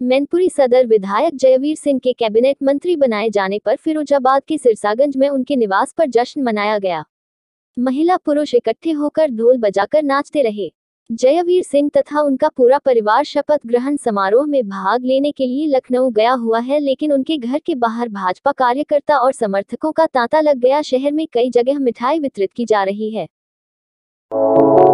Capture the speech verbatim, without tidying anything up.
मैनपुरी सदर विधायक जयवीर सिंह के कैबिनेट मंत्री बनाए जाने पर फिरोजाबाद के सिरसागंज में उनके निवास पर जश्न मनाया गया। महिला पुरुष इकट्ठे होकर ढोल बजाकर नाचते रहे। जयवीर सिंह तथा उनका पूरा परिवार शपथ ग्रहण समारोह में भाग लेने के लिए लखनऊ गया हुआ है, लेकिन उनके घर के बाहर भाजपा कार्यकर्ता और समर्थकों का तांता लग गया। शहर में कई जगह मिठाई वितरित की जा रही है।